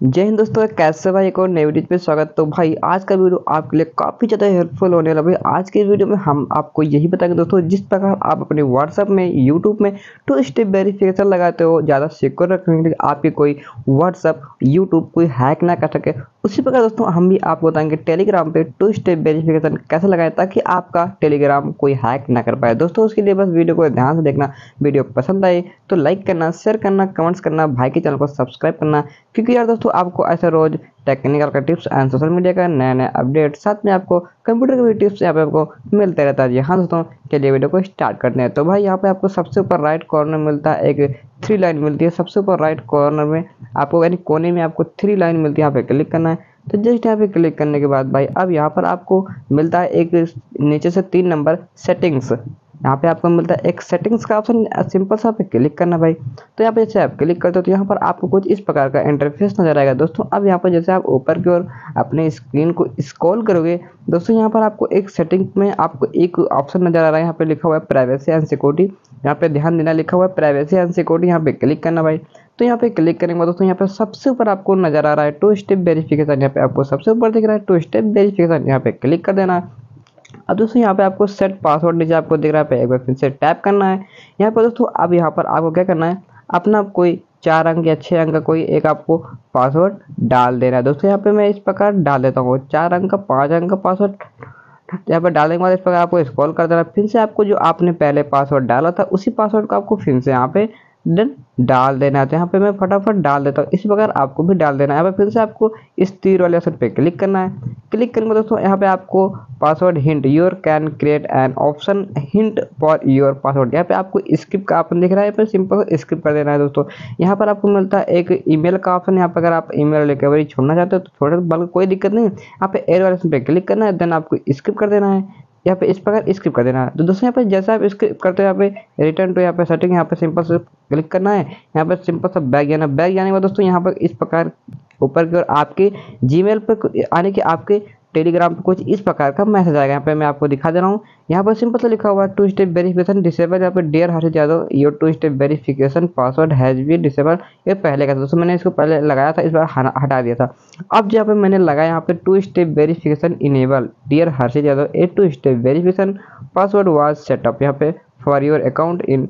जय हिंद दोस्तों, कैसे भाई एक और नई वीडियो पे स्वागत। तो भाई आज का वीडियो आपके लिए काफ़ी ज़्यादा हेल्पफुल होने वाला। भाई आज के वीडियो में हम आपको यही बताएंगे दोस्तों, जिस प्रकार आप अपने व्हाट्सएप में, यूट्यूब में 2 स्टेप वेरिफिकेशन लगाते हो ज़्यादा सिक्योर रखने के लिए, आपके कोई व्हाट्सएप यूट्यूब कोई हैक ना कर सके। उसी प्रकार दोस्तों हम भी आपको बताएंगे टेलीग्राम पे 2 स्टेप वेरिफिकेशन कैसे लगाएं ताकि आपका टेलीग्राम कोई हैक ना कर पाए। दोस्तों उसके लिए बस वीडियो को ध्यान से देखना। वीडियो पसंद आए तो लाइक करना, शेयर करना, कमेंट्स करना, भाई के चैनल को सब्सक्राइब करना, क्योंकि यार दोस्तों आपको ऐसा रोज टेक्निकल का टिप्स एंड सोशल मीडिया का नया नया अपडेट, साथ में आपको कंप्यूटर के भी टिप्स यहाँ पे आपको मिलते रहता है। हाँ दोस्तों चलिए वीडियो को स्टार्ट करते हैं। तो भाई यहाँ पे आपको सबसे ऊपर राइट कॉर्नर मिलता है, एक 3 लाइन मिलती है सबसे ऊपर राइट कॉर्नर में आपको, यानी कोने में आपको 3 लाइन मिलती है, यहाँ पे क्लिक करना है। तो जस्ट यहाँ पे क्लिक करने के बाद भाई अब यहाँ पर आपको मिलता है एक नीचे से 3 नंबर सेटिंग्स। यहाँ पे आपको मिलता है एक सेटिंग्स का ऑप्शन, सिंपल सा पे क्लिक करना भाई। तो यहाँ पे जैसे आप क्लिक करते हो तो यहाँ पर आपको कुछ इस प्रकार का इंटरफेस नजर आएगा दोस्तों। अब यहाँ पर जैसे आप ऊपर की ओर अपने स्क्रीन को स्क्रॉल करोगे दोस्तों, यहाँ पर आपको एक सेटिंग में आपको एक ऑप्शन नजर आ रहा है, यहाँ पे लिखा हुआ है प्राइवेसी एंड सिक्योरिटी। यहाँ पे ध्यान देना, लिखा हुआ है प्राइवेसी एंड सिक्योरिटी, यहाँ पे क्लिक करना भाई। तो यहाँ पे क्लिक करने के बाद दोस्तों यहाँ पे सबसे ऊपर आपको नजर आ रहा है 2 स्टेप वेरिफिकेशन। यहाँ पे आपको सबसे ऊपर दिख रहा है 2 स्टेप वेरिफिकेशन, यहाँ पे क्लिक कर देना है। अब दोस्तों यहाँ पे आपको सेट पासवर्ड नीचे आपको दिख रहा है, एक बार फिर से टैप करना है। यहाँ पर दोस्तों अब यहाँ पर आपको क्या करना है, अपना कोई 4 अंक या 6 अंक का कोई एक आपको पासवर्ड डाल देना है। दोस्तों यहाँ पे मैं इस प्रकार डाल देता हूँ 4 अंक का 5 अंक का पासवर्ड। यहाँ पर डालने के बाद इस प्रकार आपको स्क्रॉल कर देना, फिर से आपको जो आपने पहले पासवर्ड डाला था उसी पासवर्ड को आपको फिर से यहाँ पे देन डाल देना है। तो यहाँ पे मैं फटाफट डाल देता हूँ, इसी प्रकार आपको भी डाल देना है। यहाँ पे फिर से आपको इस तीर वाले ऑप्शन पे क्लिक करना है। क्लिक करने के बाद दोस्तों यहाँ पे आपको password hint your can create an option hint for your password, यहाँ पे आपको स्किप का ऑप्शन दिख रहा है, यहाँ पे सिंपल स्किप कर देना है दोस्तों। यहाँ पर आपको मिलता है एक ईमेल का ऑप्शन, यहाँ पर अगर आप ईमेल रिकवरी छोड़ना चाहते हो तो छोड़, बल्कि कोई दिक्कत नहीं है। यहाँ पे एयर वाले ऑप्शन पे क्लिक करना है, देन आपको स्किप कर देना है, यहाँ पे इस प्रकार स्किप कर देना है। तो दोस्तों यहाँ पे जैसा आप स्किप करते हो यहाँ पे रिटर्न टू यहाँ पे सेटिंग, यहाँ पे सिंपल से क्लिक करना है। यहाँ पे सिंपल सा बैक जाना, बैक जाने के बाद दोस्तों यहाँ पर इस प्रकार ऊपर की ओर आपके जीमेल पर आने के आपके टेलीग्राम पे कुछ इस प्रकार का मैसेज आएगा। यहाँ पे मैं आपको दिखा दे रहा हूँ, यहाँ पर सिंपल से लिखा हुआ है 2 स्टेप वेरिफिकेशन डिसेबल। यहाँ पे dear Harshit Yadav your 2 step verification password has been disable. ये पहले का था दोस्तों, मैंने इसको पहले लगाया था, इस बार हटा दिया था। अब जहाँ पे मैंने लगाया यहाँ पे 2 step verification enable dear Harshit Yadav, a 2 step verification password was set up यहाँ पे for your account in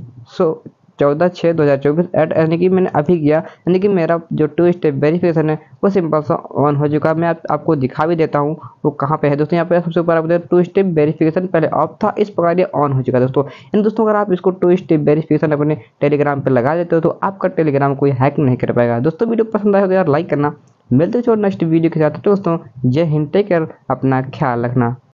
14/6/2024 at, यानी कि मैंने अभी किया, यानी कि मेरा जो 2 स्टेप वेरिफिकेशन है वो सिंपल सा ऑन हो चुका है। मैं आपको दिखा भी देता हूँ वो कहाँ पे है दोस्तों। यहाँ पे सबसे ऊपर आपको 2 स्टेप वेरिफिकेशन पहले ऑफ था, इस प्रकार ये ऑन हो चुका है दोस्तों। इन दोस्तों अगर आप इसको 2 स्टेप वेरिफिकेशन अपने टेलीग्राम पे लगा देते हो तो आपका टेलीग्राम कोई हैक नहीं कर पाएगा। दोस्तों वीडियो पसंद आया तो यार लाइक करना। मिलते हैं नेक्स्ट वीडियो के साथ दोस्तों। जय हिंद, टेक केयर, अपना ख्याल रखना।